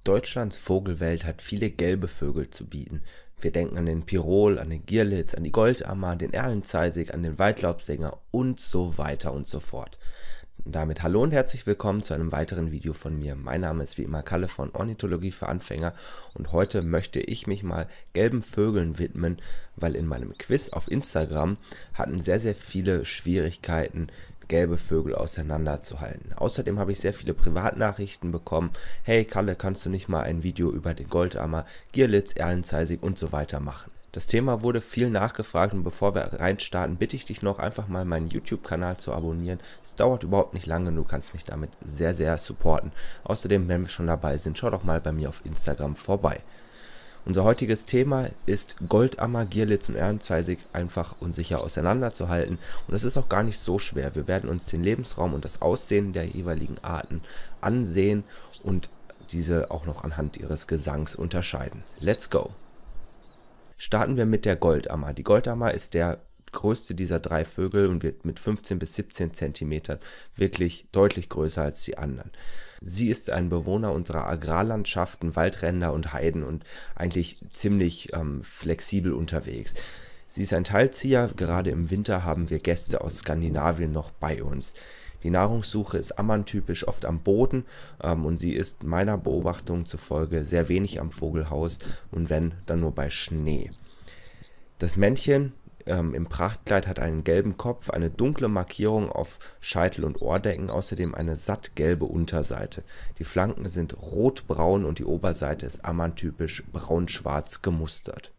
Deutschlands Vogelwelt hat viele gelbe Vögel zu bieten. Wir denken an den Pirol, an den Gierlitz, an die Goldammer, den Erlenzeisig, an den Waldlaubsänger und so weiter und so fort. Und damit hallo und herzlich willkommen zu einem weiteren Video von mir. Mein Name ist wie immer Kalle von Ornithologie für Anfänger und heute möchte ich mich mal gelben Vögeln widmen, weil in meinem Quiz auf Instagram hatten sehr viele Schwierigkeiten, gelbe Vögel auseinanderzuhalten. Außerdem habe ich sehr viele Privatnachrichten bekommen. Hey Kalle, kannst du nicht mal ein Video über den Goldammer, Gierlitz, Erlenzeisig und so weiter machen? Das Thema wurde viel nachgefragt und bevor wir reinstarten, bitte ich dich noch einfach mal meinen YouTube-Kanal zu abonnieren. Es dauert überhaupt nicht lange, du kannst mich damit sehr supporten. Außerdem, wenn wir schon dabei sind, schau doch mal bei mir auf Instagram vorbei. Unser heutiges Thema ist Goldammer, Gierlitz und Erlenzeisig einfach unsicher auseinanderzuhalten und es ist auch gar nicht so schwer. Wir werden uns den Lebensraum und das Aussehen der jeweiligen Arten ansehen und diese auch noch anhand ihres Gesangs unterscheiden. Let's go! Starten wir mit der Goldammer. Die Goldammer ist der größte dieser drei Vögel und wird mit 15 bis 17 cm wirklich deutlich größer als die anderen. Sie ist ein Bewohner unserer Agrarlandschaften, Waldränder und Heiden und eigentlich ziemlich flexibel unterwegs. Sie ist ein Teilzieher, gerade im Winter haben wir Gäste aus Skandinavien noch bei uns. Die Nahrungssuche ist ammerntypisch oft am Boden und sie ist meiner Beobachtung zufolge sehr wenig am Vogelhaus und wenn, dann nur bei Schnee. Das Männchen im Prachtkleid hat einen gelben Kopf, eine dunkle Markierung auf Scheitel und Ohrdecken, außerdem eine sattgelbe Unterseite. Die Flanken sind rotbraun und die Oberseite ist ammerntypisch braun-schwarz gemustert.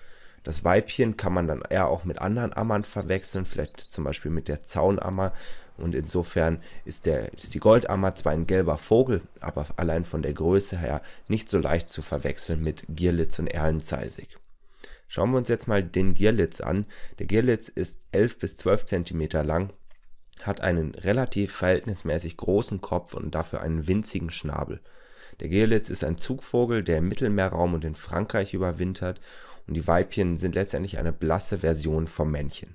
Das Weibchen kann man dann eher auch mit anderen Ammern verwechseln, vielleicht zum Beispiel mit der Zaunammer. Und insofern ist die Goldammer zwar ein gelber Vogel, aber allein von der Größe her nicht so leicht zu verwechseln mit Gierlitz und Erlenzeisig. Schauen wir uns jetzt mal den Gierlitz an. Der Gierlitz ist 11 bis 12 cm lang, hat einen relativ verhältnismäßig großen Kopf und dafür einen winzigen Schnabel. Der Gierlitz ist ein Zugvogel, der im Mittelmeerraum und in Frankreich überwintert und die Weibchen sind letztendlich eine blasse Version vom Männchen.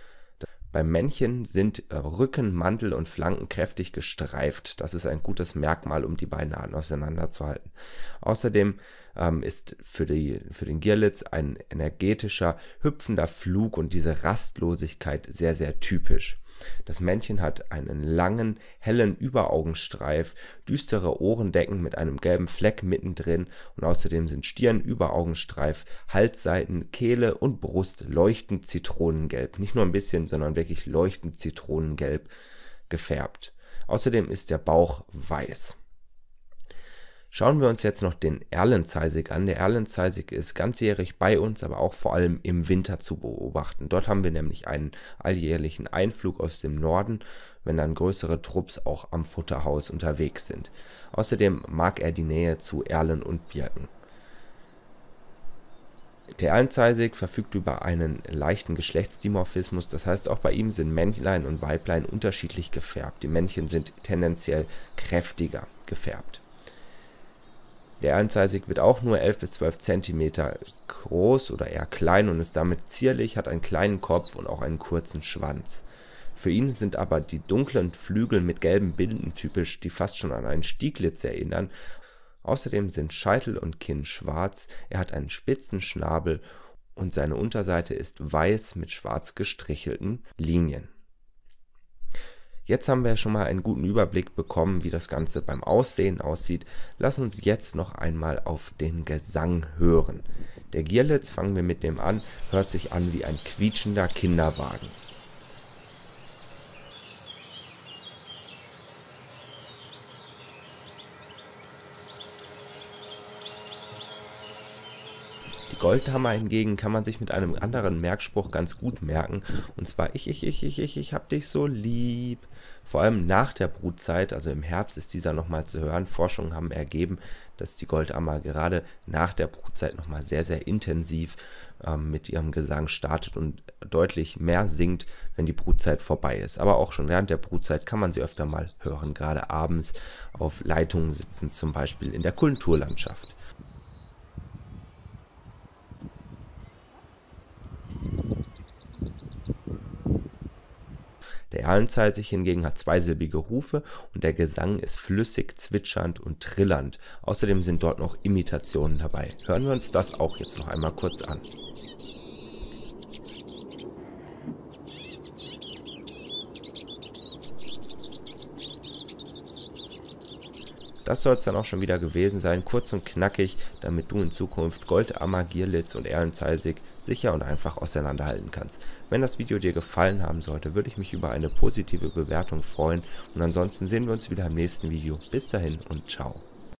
Beim Männchen sind Rücken, Mantel und Flanken kräftig gestreift. Das ist ein gutes Merkmal, um die beiden Arten auseinanderzuhalten. Außerdem ist für den Gierlitz ein energetischer, hüpfender Flug und diese Rastlosigkeit sehr typisch. Das Männchen hat einen langen, hellen Überaugenstreif, düstere Ohrendecken mit einem gelben Fleck mittendrin und außerdem sind Stirn, Überaugenstreif, Halsseiten, Kehle und Brust leuchtend zitronengelb. Nicht nur ein bisschen, sondern wirklich leuchtend zitronengelb gefärbt. Außerdem ist der Bauch weiß. Schauen wir uns jetzt noch den Erlenzeisig an. Der Erlenzeisig ist ganzjährig bei uns, aber auch vor allem im Winter zu beobachten. Dort haben wir nämlich einen alljährlichen Einflug aus dem Norden, wenn dann größere Trupps auch am Futterhaus unterwegs sind. Außerdem mag er die Nähe zu Erlen und Birken. Der Erlenzeisig verfügt über einen leichten Geschlechtsdimorphismus, das heißt auch bei ihm sind Männlein und Weiblein unterschiedlich gefärbt. Die Männchen sind tendenziell kräftiger gefärbt. Der Erlenzeisig wird auch nur 11 bis 12 cm groß oder eher klein und ist damit zierlich, hat einen kleinen Kopf und auch einen kurzen Schwanz. Für ihn sind aber die dunklen Flügel mit gelben Binden typisch, die fast schon an einen Stieglitz erinnern. Außerdem sind Scheitel und Kinn schwarz, er hat einen spitzen Schnabel und seine Unterseite ist weiß mit schwarz gestrichelten Linien. Jetzt haben wir schon mal einen guten Überblick bekommen, wie das Ganze beim Aussehen aussieht. Lass uns jetzt noch einmal auf den Gesang hören. Der Gierlitz, fangen wir mit dem an, hört sich an wie ein quietschender Kinderwagen. Die Goldammer hingegen kann man sich mit einem anderen Merkspruch ganz gut merken, und zwar ich hab dich so lieb. Vor allem nach der Brutzeit, also im Herbst, ist dieser nochmal zu hören. Forschungen haben ergeben, dass die Goldammer gerade nach der Brutzeit nochmal sehr intensiv mit ihrem Gesang startet und deutlich mehr singt, wenn die Brutzeit vorbei ist. Aber auch schon während der Brutzeit kann man sie öfter mal hören, gerade abends auf Leitungen sitzen, zum Beispiel in der Kulturlandschaft. Der Erlenzeisig hingegen hat zweisilbige Rufe und der Gesang ist flüssig, zwitschernd und trillernd. Außerdem sind dort noch Imitationen dabei. Hören wir uns das auch jetzt noch einmal kurz an. Das soll es dann auch schon wieder gewesen sein, kurz und knackig, damit du in Zukunft Goldammer, Gierlitz und Erlenzeisig sicher und einfach auseinanderhalten kannst. Wenn das Video dir gefallen haben sollte, würde ich mich über eine positive Bewertung freuen und ansonsten sehen wir uns wieder im nächsten Video. Bis dahin und ciao.